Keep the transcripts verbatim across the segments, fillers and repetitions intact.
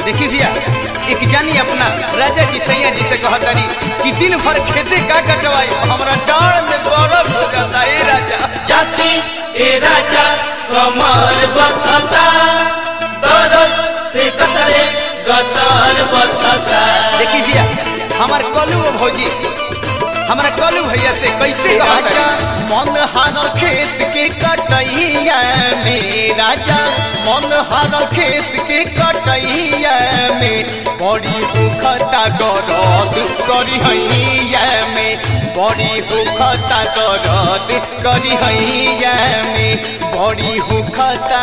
देखी भैया एक जानी अपना राजा जी सैया जी से कहतारी कि दिन भर खेते का कटवाई हमारा डाल में गौरव हो जाता है राजा जाती ए राजा कमर बथता दर्द से कतरे गतर बथता। देखी भैया हमार कलू भौजी हमारा कलू भैया से कैसे राजा मन हार खेत के कटैया में राजा मन हार खेत के कटैया में बड़ी भूखता दर्द करी हैया में बड़ी भूखता दर्द करी हैया में बड़ी भूखता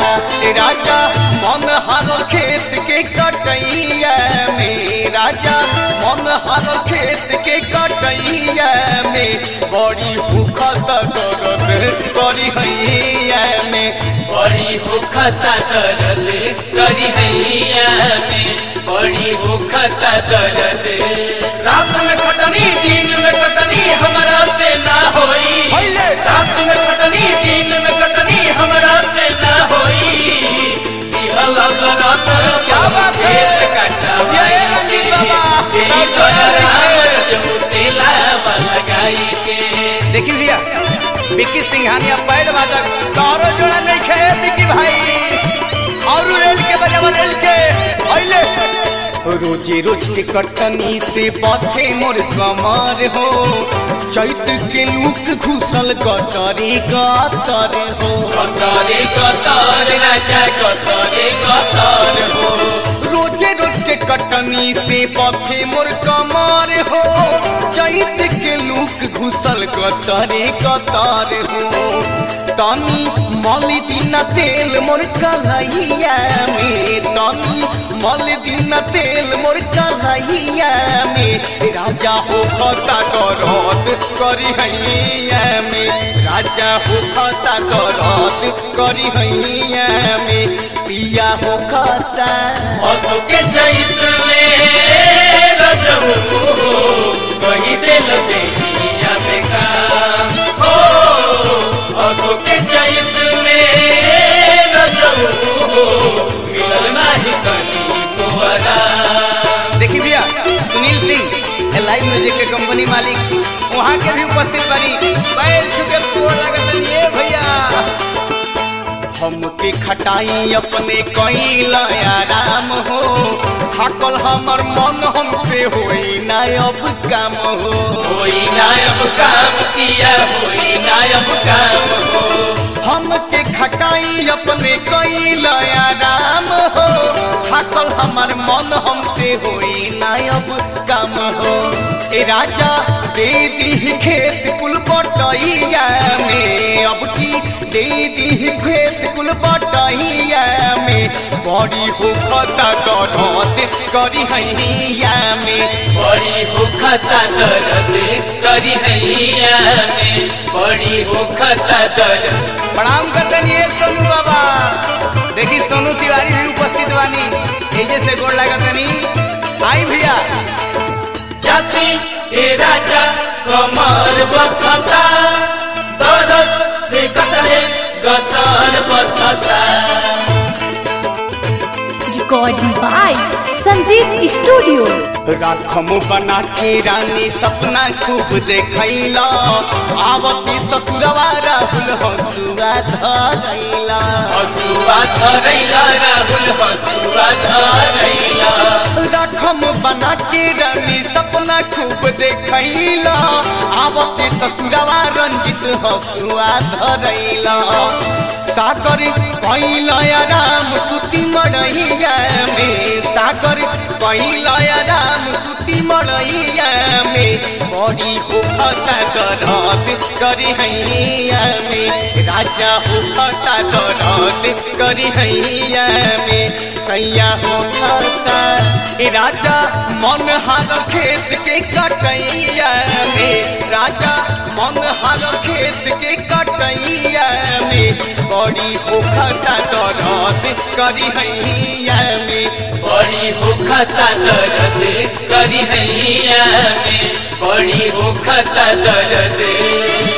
राजा मन हार खेत के कटैया में राजा मन हार खेत के कटैया में बड़ी भूखता दर्द करी हैया में बड़ी भूखता दर्द करी हैया में बड़ी भूखता दर्द। रात में कटनी दिन में कटनी हमरा से ना होई रात में कटनी दिन में कटनी हमरा से ना होई दिहला गरत क्या बात है कटवाई के तेरी गरार जो तेला लगाई के। देखी भैया विक्की सिंघानिया पैड बाजा तारो जोड़ा नहीं खे विक्की भाई और रेल के बजावा रेल के पहले रोजी रोज के कटनी से पथे मोर कमर हो चैत के लूक घुसल कतरे कतर हो कतरे कतर राजा कतरे कतर हो रोजे रोज के कटनी से पथे मोर कमर हो चैत के लूक घुसल कतरे कतर हो तनी मली दिन तेल मोर कलैया में तनी मली दिन तेल मोर कलैया में राजा हो खता दर्द करी हैया में राजा हो खता दर्द करी हैया में पिया हो खता असो के चैत में रजहु कही दिल देहिया में काम हो असो के चैत में रजहु मिलल नाही कहीं तोरा। देखी भैया सुनील सिंह लाइव म्यूजिक के कंपनी मालिक वहाँ के भी उपस्थित बनी पैर छुके तोड़ लगत ये भैया हमके खटाई अपने कैल आराम हो थाकल हमर मन हमसे होई ना अब काम हो होई ना अब काम किया होई ना अब काम हो हमके खटाई अपने कैल आराम हो थाकल हमर मन हमसे होई ना अब काम हो ए राजा दे दी खेत कुल बटैया में अब की दे दी खेत कुल बटैया में बड़ी भूखता दर्द करी हैया में बड़ी भूखता दर्द करी हैया में बड़ी भूखता दर्द। प्रणाम करते ये सोनू बाबा देखी सोनू तिवारी भी उपस्थित बानी एजे से गोड़ लागतनी आई भैया जाती ए राजा कमर बथता दर्द से कतरे गतर बथता। Recording by Sanjeev studio. राखम बना के रानी सपना खूब देखैला आवती ससुरवा राहुल हसुआ धरैला हसुआ धरैला राहुल हसुआ धरैला। राखम बना के रानी सपना खूब देखैला आवती ससुरवा रंजित हसुआ धरैला सागर कैला राम सुती मड़ैया में सागर कैला राम सुती मड़ैया में बड़ी भूखता दर्द करी हैया में राजा भूखता दर्द करी हैया में सैया भूखता राजा मन हार खेत के कटैया में राजा मन हार खेत के कटैया में बड़ी भूखता दर्द करी हैया में बड़ी भूखता दर्द करी हैया में बड़ी भूखता दर्द।